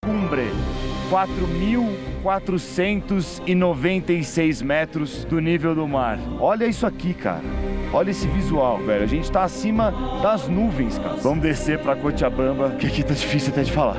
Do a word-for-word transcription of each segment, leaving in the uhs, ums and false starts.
cumbre, quatro mil quatrocentos e noventa e seis metros do nível do mar. Olha isso aqui, cara. Olha esse visual, velho. A gente tá acima das nuvens, cara. Vamos descer pra Cochabamba, que aqui tá difícil até de falar.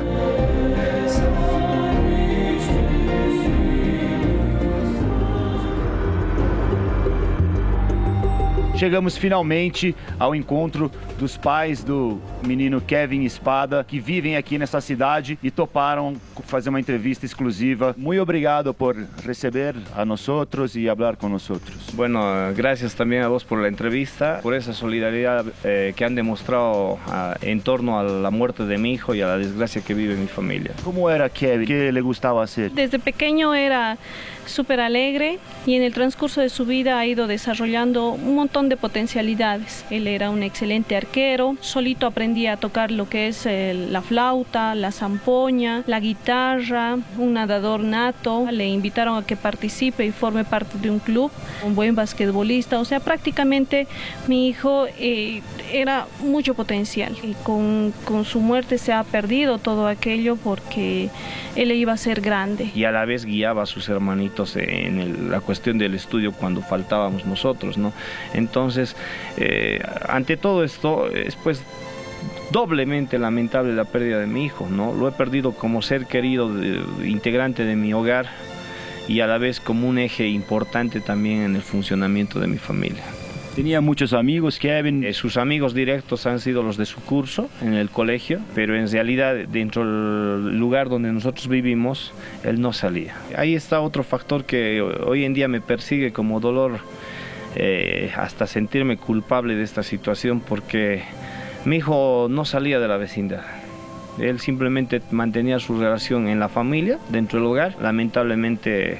Chegamos finalmente ao encontro dos pais do menino Kevin Espada, que vivem aqui nessa cidade e toparam fazer uma entrevista exclusiva. Muito obrigado por receber a nosotros y hablar con nosotros. Bueno, gracias también a vos por la entrevista, por esa solidaridad eh, que han demostrado a, en torno a la muerte de mi hijo y a la desgracia que vive mi familia. ¿Cómo era Kevin? ¿Qué le gustaba hacer? Desde pequeño era súper alegre y en el transcurso de su vida ha ido desarrollando un montón de potencialidades. Él era un excelente arquero, solito aprendía a tocar lo que es el, la flauta, la zampoña, la guitarra, un nadador nato. Le invitaron a que participe y forme parte de un club, un buen basquetbolista. O sea, prácticamente mi hijo eh, era mucho potencial. Y con, con su muerte se ha perdido todo aquello porque él iba a ser grande. Y a la vez guiaba a sus hermanitos en el, la cuestión del estudio cuando faltábamos nosotros, ¿no? Entonces, eh, ante todo esto, es pues doblemente lamentable la pérdida de mi hijo, ¿no? Lo he perdido como ser querido, de, integrante de mi hogar y a la vez como un eje importante también en el funcionamiento de mi familia. Tenía muchos amigos, Kevin. Eh, sus amigos directos han sido los de su curso en el colegio, pero en realidad dentro del lugar donde nosotros vivimos, él no salía. Ahí está otro factor que hoy en día me persigue como dolor, eh, hasta sentirme culpable de esta situación, porque mi hijo no salía de la vecindad. Él simplemente mantenía su relación en la familia, dentro del hogar. Lamentablemente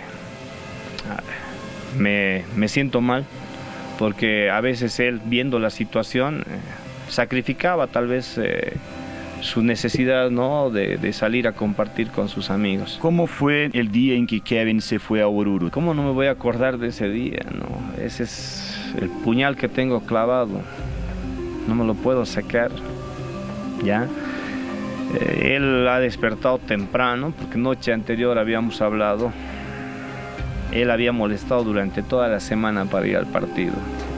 me, me siento mal, porque a veces él, viendo la situación, eh, sacrificaba tal vez eh, su necesidad, ¿no?, de, de salir a compartir con sus amigos. ¿Cómo fue el día en que Kevin se fue a Oruro? ¿Cómo no me voy a acordar de ese día? ¿No? Ese es el puñal que tengo clavado, no me lo puedo sacar, ¿ya? Eh, él ha despertado temprano, porque noche anterior habíamos hablado. Él había molestado durante toda la semana para ir al partido.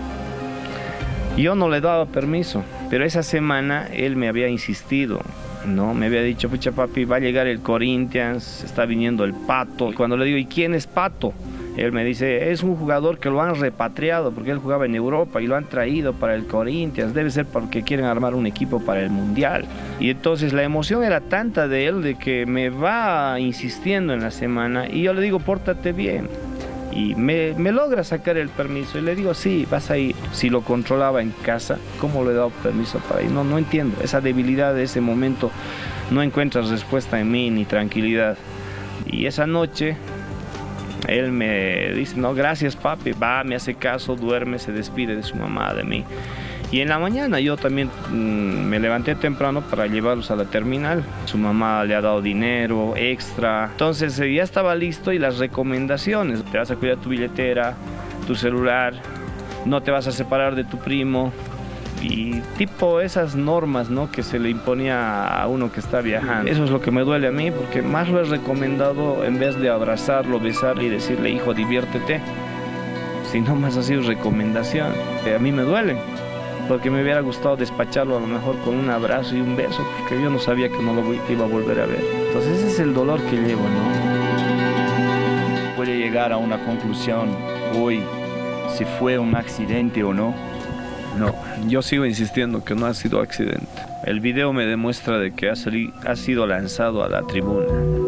Yo no le daba permiso, pero esa semana él me había insistido, ¿no? Me había dicho, pucha papi, va a llegar el Corinthians, está viniendo el Pato. Y cuando le digo, ¿y quién es Pato? Él me dice, es un jugador que lo han repatriado porque él jugaba en Europa y lo han traído para el Corinthians. Debe ser porque quieren armar un equipo para el Mundial. Y entonces la emoción era tanta de él de que me va insistiendo en la semana y yo le digo, pórtate bien. Y me, me logra sacar el permiso y le digo, sí, vas a ir. Si lo controlaba en casa, ¿cómo le he dado permiso para ir? No, no entiendo. Esa debilidad de ese momento no encuentras respuesta en mí ni tranquilidad. Y esa noche él me dice, no, gracias papi, va, me hace caso, duerme, se despide de su mamá, de mí. Y en la mañana yo también mmm, me levanté temprano para llevarlos a la terminal. Su mamá le ha dado dinero extra. Entonces eh, ya estaba listo y las recomendaciones. Te vas a cuidar tu billetera, tu celular, no te vas a separar de tu primo. Y tipo esas normas, ¿no?, que se le imponía a uno que está viajando. Eso es lo que me duele a mí, porque más lo he recomendado en vez de abrazarlo, besarle y decirle, hijo, diviértete. Sino más ha sido recomendación. Eh, a mí me duele, porque me hubiera gustado despacharlo a lo mejor con un abrazo y un beso, porque yo no sabía que no lo iba a volver a ver. Entonces ese es el dolor que llevo, ¿no? ¿Puede llegar a una conclusión hoy si fue un accidente o no? No, yo sigo insistiendo que no ha sido accidente. El video me demuestra de que ha, salido, ha sido lanzado a la tribuna.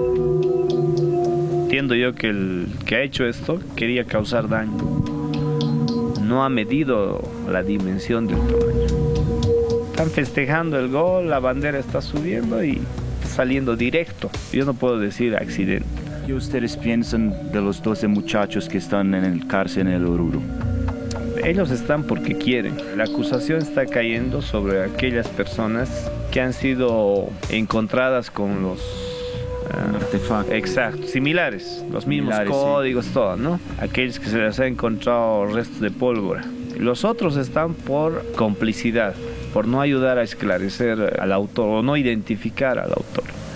Entiendo yo que el que ha hecho esto quería causar daño. No ha medido la dimensión del tamaño. Están festejando el gol, la bandera está subiendo y saliendo directo. Yo no puedo decir accidente. ¿Qué ustedes piensan de los doce muchachos que están en el cárcel en el Oruro? Ellos están porque quieren. La acusación está cayendo sobre aquellas personas que han sido encontradas con los uh, artefactos. Exacto, similares, los mismos similares, códigos, sí. Todo, ¿no? Aquellos que se les ha encontrado restos de pólvora. Los otros están por complicidad, por no ayudar a esclarecer al autor o no identificar al autor.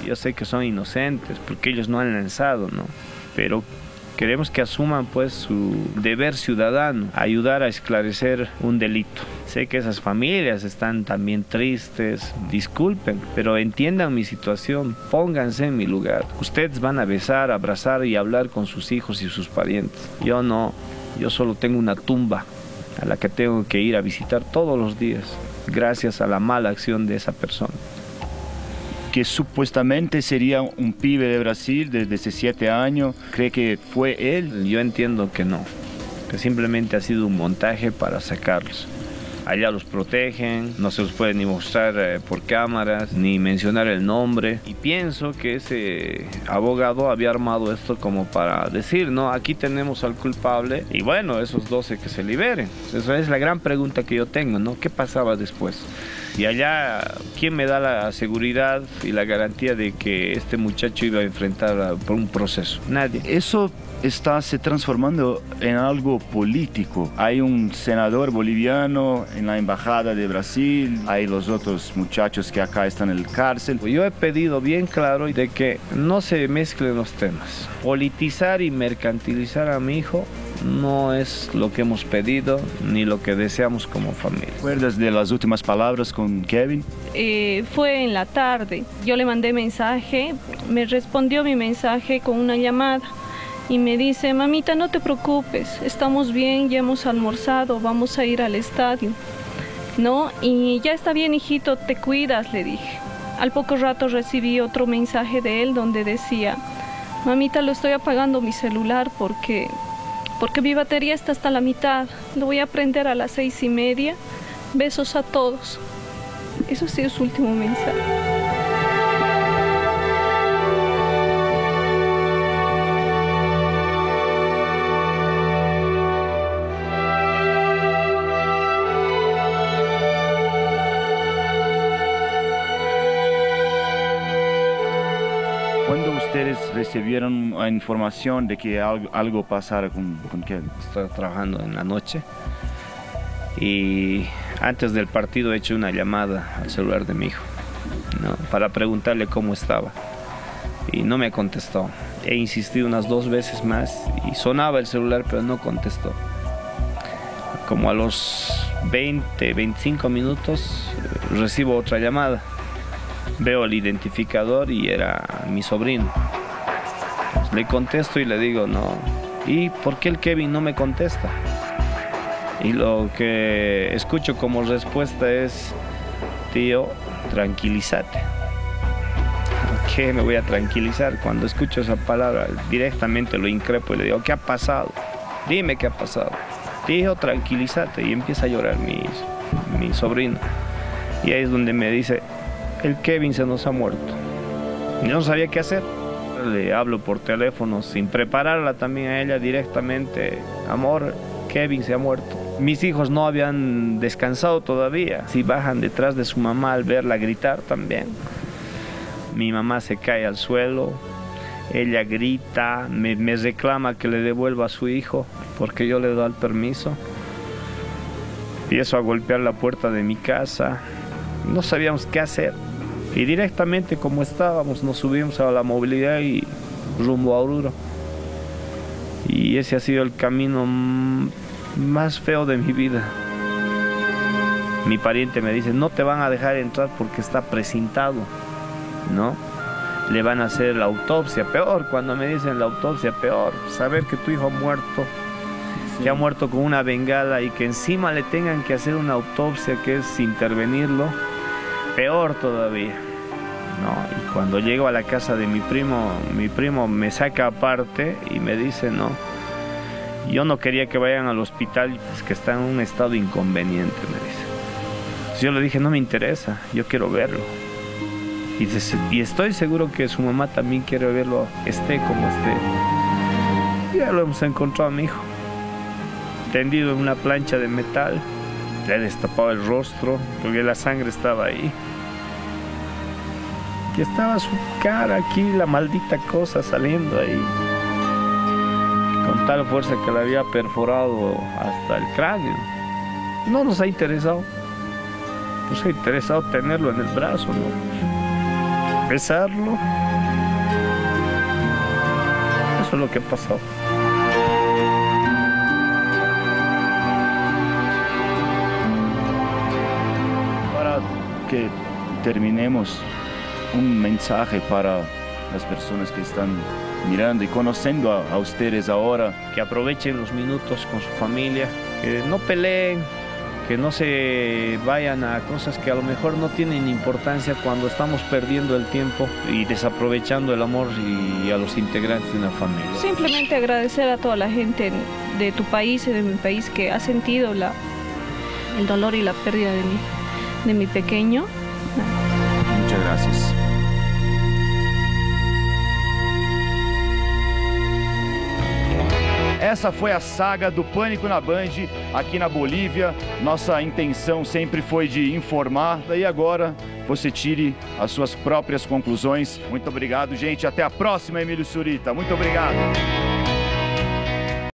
Yo sé que son inocentes porque ellos no han lanzado, ¿no? Pero queremos que asuman pues su deber ciudadano, ayudar a esclarecer un delito. Sé que esas familias están también tristes, disculpen, pero entiendan mi situación, pónganse en mi lugar. Ustedes van a besar, abrazar y hablar con sus hijos y sus parientes. Yo no, yo solo tengo una tumba a la que tengo que ir a visitar todos los días, gracias a la mala acción de esa persona. Que supuestamente sería un pibe de Brasil de diecisiete años, ¿cree que fue él? Yo entiendo que no, que simplemente ha sido un montaje para sacarlos. Allá los protegen, no se los puede ni mostrar eh, por cámaras, ni mencionar el nombre. Y pienso que ese abogado había armado esto como para decir, no, aquí tenemos al culpable y bueno, esos doce que se liberen. Esa es la gran pregunta que yo tengo, ¿no? ¿Qué pasaba después? Y allá, ¿quién me da la seguridad y la garantía de que este muchacho iba a enfrentar a, por un proceso? Nadie. Eso está se transformando en algo político. Hay un senador boliviano en la embajada de Brasil, hay los otros muchachos que acá están en el cárcel. Yo he pedido bien claro de que no se mezclen los temas. Politizar y mercantilizar a mi hijo no es lo que hemos pedido ni lo que deseamos como familia. ¿Recuerdas de las últimas palabras con Kevin? Eh, fue en la tarde. Yo le mandé mensaje, me respondió mi mensaje con una llamada y me dice, mamita, no te preocupes, estamos bien, ya hemos almorzado, vamos a ir al estadio, ¿no? Y ya está bien, hijito, te cuidas, le dije. Al poco rato recibí otro mensaje de él donde decía, mamita, lo estoy apagando mi celular porque... porque mi batería está hasta la mitad, lo voy a prender a las seis y media, besos a todos. Eso sí es su último mensaje. ¿Cuándo ustedes recibieron la información de que algo, algo pasara con, con Kevin? Estoy trabajando en la noche y antes del partido he hecho una llamada al celular de mi hijo, ¿no? Para preguntarle cómo estaba y no me contestó. He insistido unas dos veces más y sonaba el celular pero no contestó. Como a los veinte, veinticinco minutos recibo otra llamada. Veo el identificador y era mi sobrino. Le contesto y le digo, no. ¿Y por qué el Kevin no me contesta? Y lo que escucho como respuesta es, tío, tranquilízate. ¿Por qué me voy a tranquilizar? Cuando escucho esa palabra, directamente lo increpo y le digo, ¿qué ha pasado? Dime qué ha pasado. Tío, tranquilízate. Y empieza a llorar mi, mi sobrino. Y ahí es donde me dice, el Kevin se nos ha muerto. Yo no sabía qué hacer. Le hablo por teléfono sin prepararla también a ella directamente. Amor, Kevin se ha muerto. Mis hijos no habían descansado todavía. Si bajan detrás de su mamá al verla gritar también. Mi mamá se cae al suelo. Ella grita, me, me reclama que le devuelva a su hijo porque yo le doy el permiso. Empiezo a golpear la puerta de mi casa. No sabíamos qué hacer. Y directamente como estábamos nos subimos a la movilidad y rumbo a Oruro. Y ese ha sido el camino más feo de mi vida. Mi pariente me dice, no te van a dejar entrar porque está precintado, ¿no? Le van a hacer la autopsia, peor, cuando me dicen la autopsia, peor. Saber que tu hijo ha muerto, sí. Que ha muerto con una bengala y que encima le tengan que hacer una autopsia, que es intervenirlo. Peor todavía, ¿no? Y cuando llego a la casa de mi primo, mi primo me saca aparte y me dice, no, yo no quería que vayan al hospital, es que está en un estado inconveniente, me dice. Entonces yo le dije, no me interesa, yo quiero verlo. Y, dice, y estoy seguro que su mamá también quiere verlo, esté como esté. Y ya lo hemos encontrado a mi hijo, tendido en una plancha de metal. Le he destapado el rostro porque la sangre estaba ahí. Y estaba su cara aquí, la maldita cosa saliendo ahí. Con tal fuerza que le había perforado hasta el cráneo. No nos ha interesado. Nos ha interesado tenerlo en el brazo, ¿no? besarlo. Eso es lo que pasó. Para que terminemos, un mensaje para las personas que están mirando y conociendo a, a ustedes ahora. Que aprovechen los minutos con su familia, que no peleen, que no se vayan a cosas que a lo mejor no tienen importancia cuando estamos perdiendo el tiempo y desaprovechando el amor y a los integrantes de una familia. Simplemente agradecer a toda la gente de tu país y de mi país que ha sentido la, el dolor y la pérdida de mi, de mi pequeño. Muchas gracias. Essa foi a saga do Pânico na Band, aqui na Bolívia. Nossa intenção sempre foi de informar, daí agora você tire as suas próprias conclusões. Muito obrigado, gente. Até a próxima, Emílio Surita. Muito obrigado.